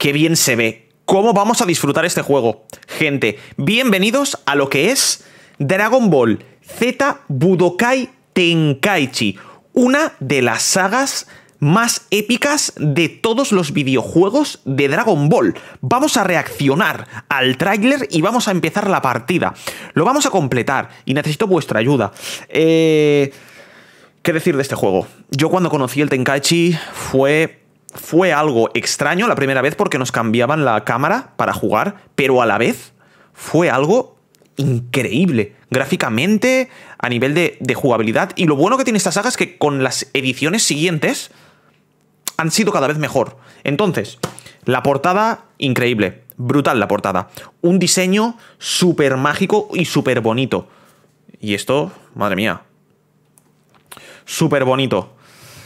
qué bien se ve. ¿Cómo vamos a disfrutar este juego? Gente, bienvenidos a lo que es Dragon Ball Z Budokai Tenkaichi, una de las sagas más épicas de todos los videojuegos de Dragon Ball. Vamos a reaccionar al tráiler y vamos a empezar la partida. Lo vamos a completar y necesito vuestra ayuda. ¿Qué decir de este juego? Yo cuando conocí el Tenkaichi fue algo extraño la primera vez porque nos cambiaban la cámara para jugar, pero a la vez fue algo increíble gráficamente, a nivel de jugabilidad. Y lo bueno que tiene esta saga es que con las ediciones siguientes han sido cada vez mejor. Entonces, la portada, increíble. Brutal la portada. Un diseño súper mágico y súper bonito. Y esto, madre mía, súper bonito.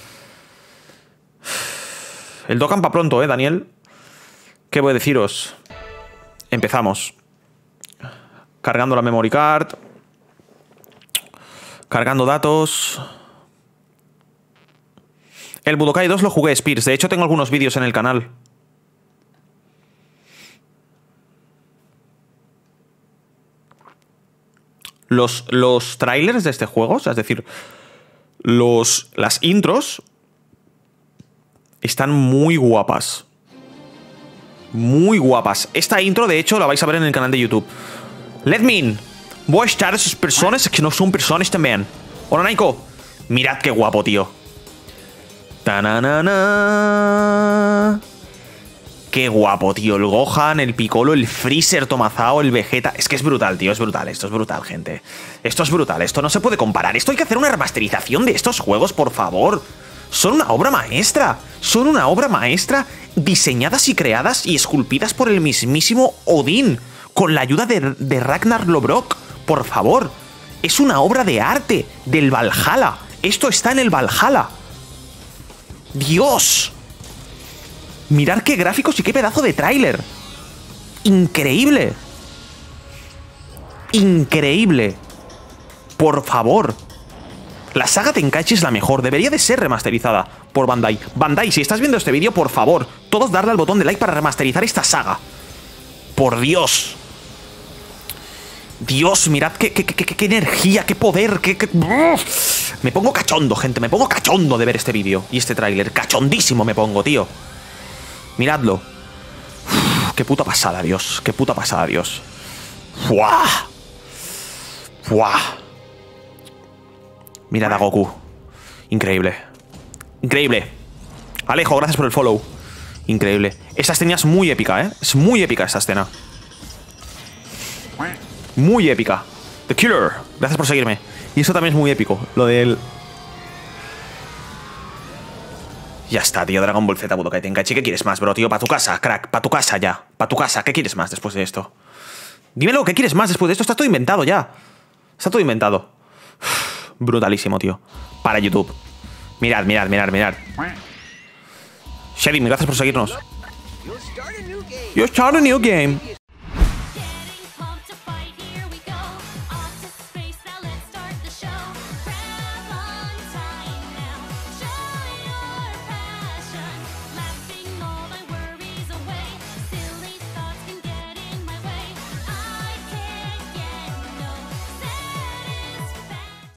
El Dokkan pa' pronto, Daniel. ¿Qué voy a deciros? Empezamos. Cargando la memory card. Cargando datos. El Budokai 2 lo jugué, Spears. De hecho, tengo algunos vídeos en el canal. Los trailers de este juego, o sea, es decir, las intros están muy guapas. Muy guapas. Esta intro, de hecho, la vais a ver en el canal de YouTube. Let me in. Voy a estar a esas personas que no son personas también. Hola, Naiko. Mirad qué guapo, tío. ¡Tananana! Qué guapo, tío. El Gohan, el Piccolo, el Freezer Tomazao, el Vegeta. Es que es brutal, tío. Es brutal. Esto es brutal, gente. Esto es brutal. Esto no se puede comparar. Esto hay que hacer una remasterización de estos juegos, por favor. Son una obra maestra. Son una obra maestra diseñadas y creadas y esculpidas por el mismísimo Odín, con la ayuda de Ragnar Lodbrok. Por favor. Es una obra de arte del Valhalla. Esto está en el Valhalla. ¡Dios! Mirad qué gráficos y qué pedazo de tráiler. ¡Increíble! ¡Increíble! Por favor. La saga Tenkaichi es la mejor. Debería de ser remasterizada por Bandai. Bandai, si estás viendo este vídeo, por favor, todos darle al botón de like para remasterizar esta saga. ¡Por Dios! Dios, mirad qué energía, qué poder, Me pongo cachondo, gente, me pongo cachondo de ver este vídeo y este tráiler. Cachondísimo me pongo, tío. Miradlo. Uf, qué puta pasada, Dios. Qué puta pasada, Dios. ¡Fuah! ¡Fuah! Mirad a Goku. Increíble. Increíble. Alejo, gracias por el follow. Increíble. Esta escena es muy épica, ¿eh? Es muy épica esta escena. Muy épica. The Killer. Gracias por seguirme. Y eso también es muy épico. Lo de él. Ya está, tío. Dragon Ball Z Budokai Tenkaichi. ¿Qué quieres más, bro, tío? Pa' tu casa, crack. Pa' tu casa ya. Pa' tu casa. ¿Qué quieres más después de esto? Dímelo, ¿qué quieres más después de esto? Está todo inventado ya. Está todo inventado. Uf, brutalísimo, tío. Para YouTube. Mirad, mirad, mirad, mirad. Shedim, gracias por seguirnos. You start a new game.